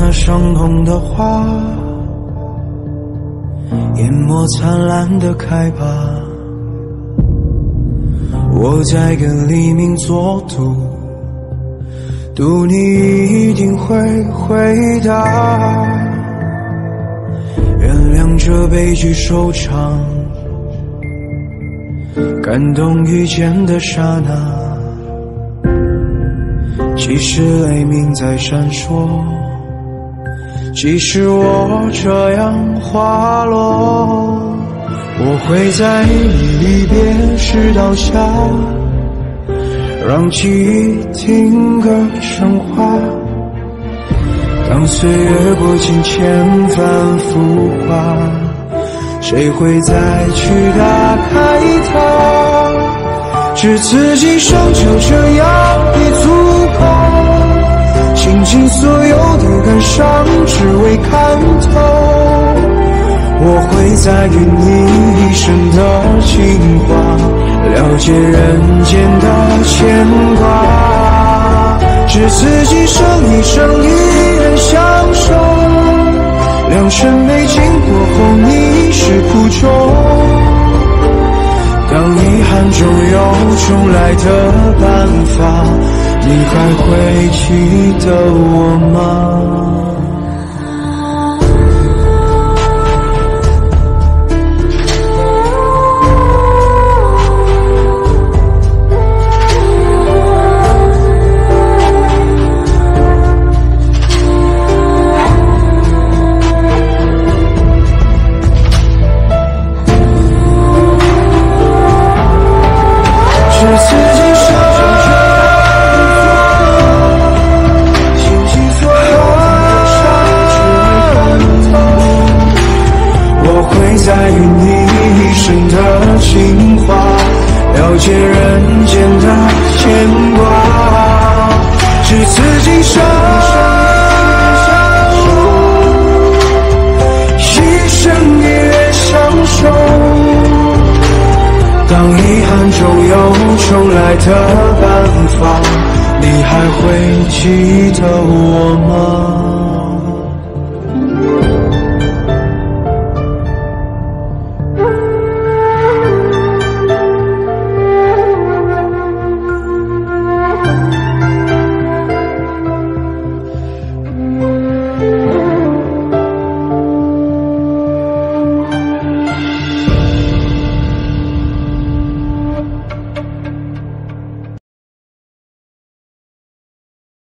那伤痛的花，淹没灿烂的开吧。我在跟黎明作赌，赌你一定会回答。原谅这悲剧收场，感动遇见的刹那。即使雷鸣在闪烁，即使我这样滑落，我会在你离别时倒下，让记忆停格成画。当岁月过境千帆浮华，谁会再去打开它？只此今生就这样已足够，倾尽所有的感伤，只为看透。我会在于你一生的情话，了解人间的牵挂。只此今生一生一人相守，良辰美景过后你是苦衷。当遗憾中有重来的办法，你还会记得我吗？在于你一生的情话，了解人间的牵挂。只此今生一生一人相守，当遗憾中有重来的办法，你还会记得我吗？